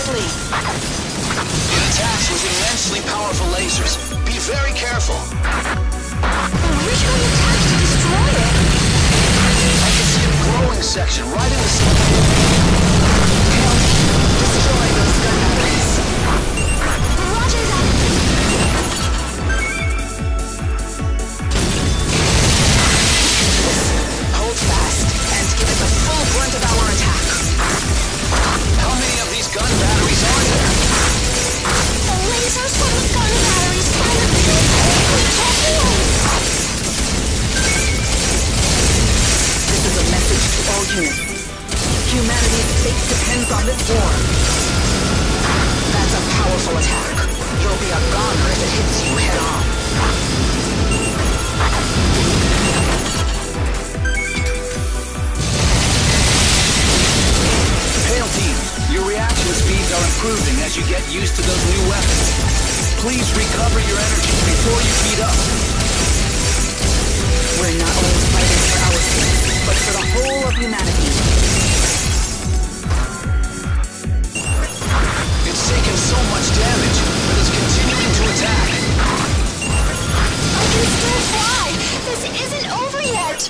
quickly. It attacks with immensely powerful lasers. Be very careful. We're trying to attack to destroy it. I can see a glowing section right in the center. Destroy those gun batteries. Roger that. Hold fast and give it the full brunt of our attack. How many of these gun batteries are there? The lasers from the gun batteries find a pinpoint torpedoes. This is a message to all units. Humanity's fate depends on this war. That's a powerful attack. You'll be a goner if it hits you head on. Pale Team, your reaction speeds are improving as you get used to those new weapons. Please recover your energy before you heat up. We're not only fighting for our sake, but for the whole of humanity. It's taken so much damage, but it's continuing to attack. I can still fly! This isn't over yet!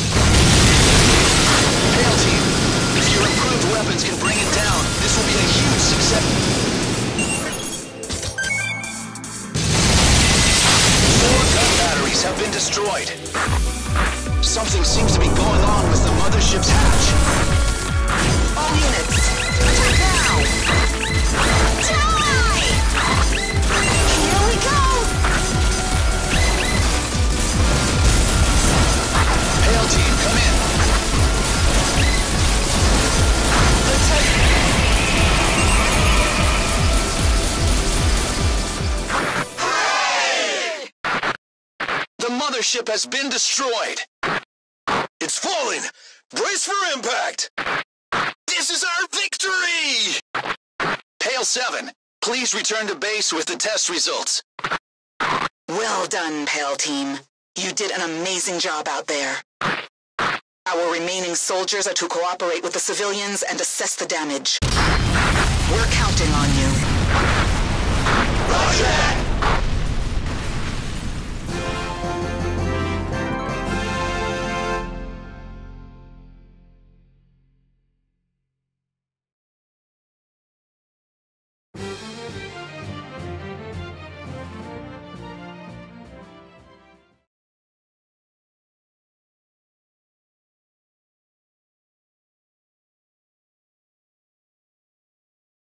Pale Team, if your improved weapons can bring it down, this will be a huge success. 4 gun batteries have been destroyed. Something seems to be going on with the mothership's hatch. All units, attack now! Die! Here we go! Pale Team, come in. The mothership has been destroyed. It's falling. Brace for impact. This is our victory! Pale 7, please return to base with the test results. Well done, Pale Team. You did an amazing job out there. Our remaining soldiers are to cooperate with the civilians and assess the damage. We're counting on you. Roger!